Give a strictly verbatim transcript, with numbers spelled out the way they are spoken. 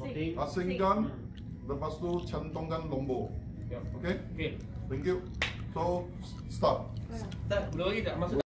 asing gun, lepas tu cantongan lombok. Okay? Okay. Thank you. So, start. Start. Belum lagi tak masuk.